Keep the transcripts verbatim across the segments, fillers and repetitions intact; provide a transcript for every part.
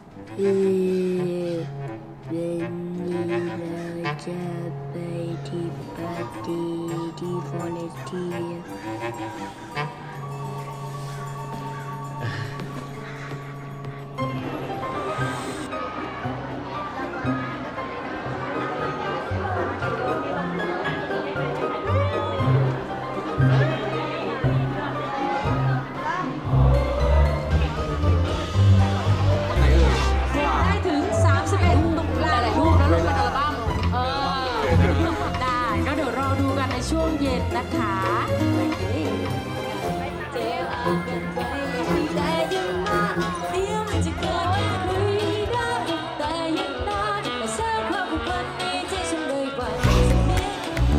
เออวันนี้เราจะไปที่ปาร์ตี้ที่ฟอเรสเทียช่วงเย็นนะคะเจ๊เป็นไปได้ยังไงเดี๋ยวมันจะเกิดคุยได้แต่ยังนานแต่สร้างความผูกพันในใจฉันเลยกว่าสักนิด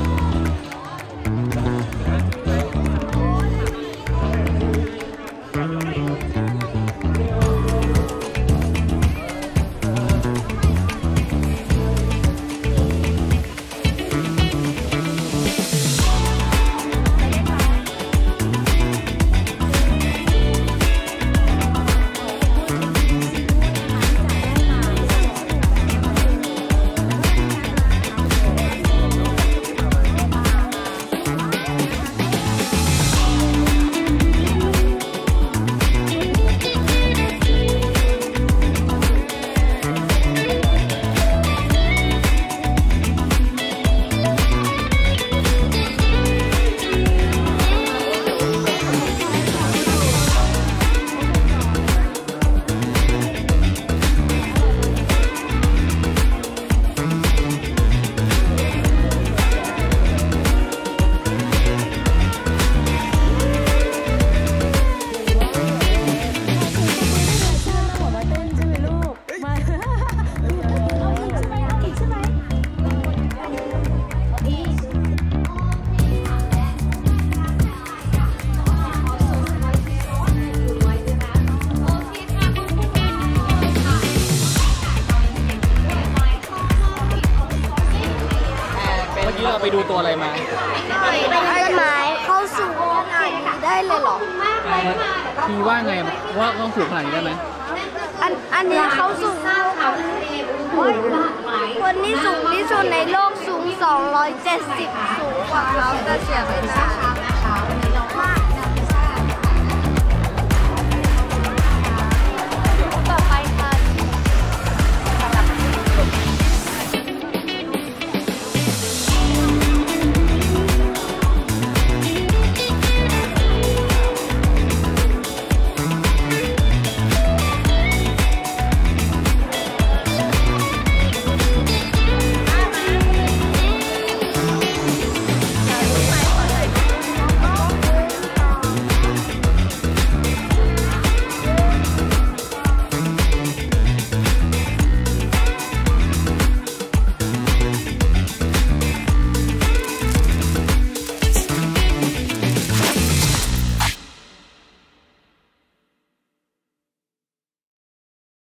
เราไปดูตัวอะไรมาเป็นต้นไม้เข้าสู่ขนาดนี้ได้เลยเหรอพี่ว่าไงว่าต้องสูงขนาดนี้ได้ไหมอันอันนี้เขาสูงคนที่สูงที่สุดในโลกสูงสองร้อยเจ็ดสิบสูงกว่าเขาแต่เสียไม่ได้